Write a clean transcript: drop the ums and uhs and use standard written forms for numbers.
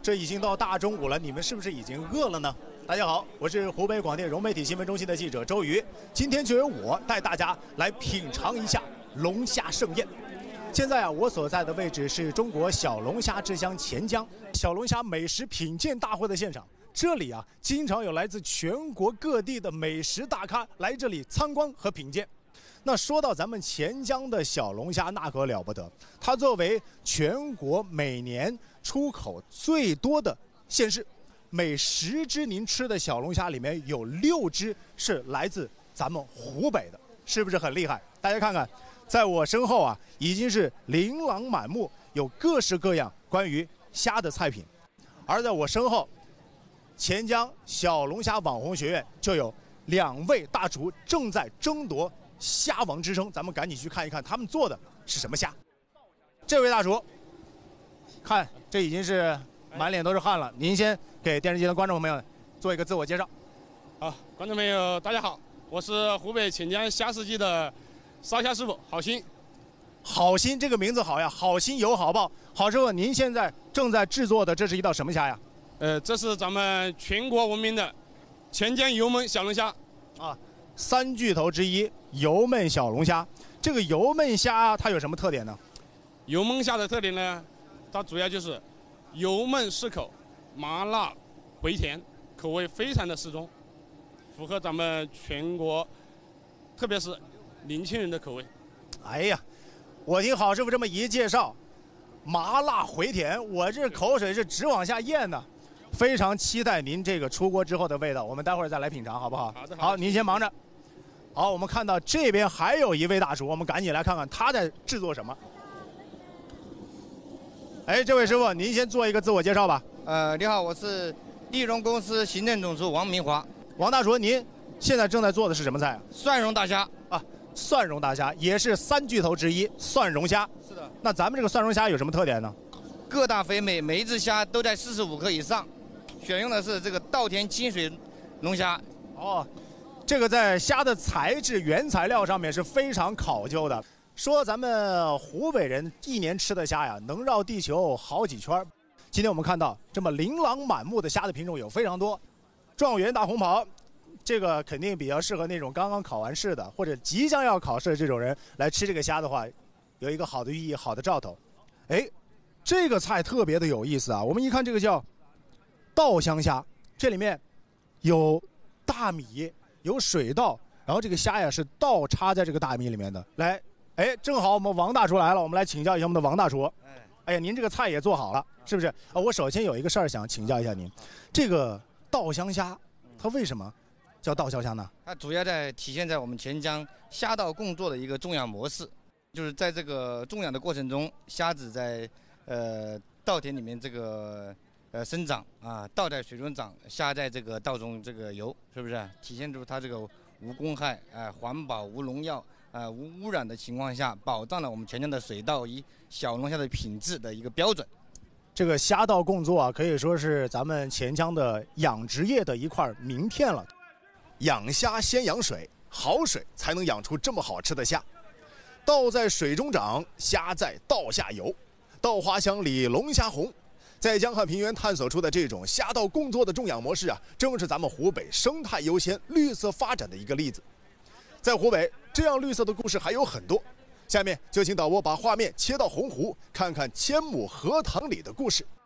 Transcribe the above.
这已经到大中午了，你们是不是已经饿了呢？大家好，我是湖北广电融媒体新闻中心的记者周瑜，今天就由我带大家来品尝一下龙虾盛宴。现在我所在的位置是中国小龙虾之乡钱江小龙虾美食品鉴大会的现场。这里经常有来自全国各地的美食大咖来这里参观和品鉴。那说到咱们钱江的小龙虾，那可了不得，它作为全国每年出口最多的县市，每10只您吃的小龙虾里面有6只是来自咱们湖北的，是不是很厉害？大家看看，在我身后已经是琳琅满目，有各式各样关于虾的菜品。而在我身后，钱江小龙虾网红学院就有2位大厨正在争夺虾王之称，咱们赶紧去看一看他们做的是什么虾。这位大厨，看这已经是满脸都是汗了，您先给电视机的观众朋友们做一个自我介绍。 好，观众朋友大家好，我是湖北钱江虾世纪的烧虾师傅郝鑫。 郝鑫这个名字好呀，好心有好报。郝师傅，您现在正在制作的这是一道什么虾呀？ 这是咱们全国闻名的钱江油焖小龙虾 3巨头之一油焖小龙虾。这个油焖虾它有什么特点呢？ 油焖虾的特点呢，它主要就是油焖适口，麻辣回甜，口味非常的适中，符合咱们全国特别是年轻人的口味。 哎呀，我听郝师傅这么一介绍，麻辣回甜，我这口水是直往下咽呢。非常期待您这个出锅之后的味道，我们待会儿再来品尝，好不好？ 好的。 好，您先忙着。好，我们看到这边还有一位大厨，我们赶紧来看看他在制作什么。哎，这位师傅，您先做一个自我介绍吧。 你好，我是利荣公司行政总厨王明华。 王大厨，您现在正在做的是什么菜？ 蒜蓉大虾蒜蓉大虾也是3巨头之一，蒜蓉虾。 是的。 那咱们这个蒜蓉虾有什么特点呢？ 个大肥美，每一只虾都在45克以上，选用的是这个稻田清水龙虾。 这个在虾的材质原材料上面是非常考究的。说咱们湖北人一年吃的虾呀，能绕地球好几圈。今天我们看到这么琳琅满目的虾的品种有非常多，状元大红袍，这个肯定比较适合那种刚刚考完试的或者即将要考试的这种人来吃这个虾的话，有一个好的寓意，好的兆头。哎，这个菜特别的有意思我们一看这个叫稻香虾，这里面有大米，有水稻，然后这个虾呀是倒插在这个大米里面的。来，正好我们王大厨来了，我们来请教一下我们的王大厨。哎呀，您这个菜也做好了，是不是？我首先有一个事儿想请教一下您，这个稻香虾，它为什么叫稻香虾呢？ 它主要体现在我们钱江虾稻共作的一个种养模式，就是在这个种养的过程中，虾子在稻田里面这个生长稻在水中长，虾在这个稻中这个游，是不是体现出它这个无公害环保无农药无污染的情况下，保障了我们钱江的水稻与小龙虾的品质的一个标准。 这个虾稻共作可以说是咱们钱江的养殖业的一块名片了。养虾先养水，好水才能养出这么好吃的虾。稻在水中长，虾在稻下游，稻花香里龙虾红。在江汉平原探索出的这种虾稻共作的种养模式正是咱们湖北生态优先、绿色发展的一个例子。在湖北，这样绿色的故事还有很多。下面就请导播把画面切到洪湖，看看千亩荷塘里的故事。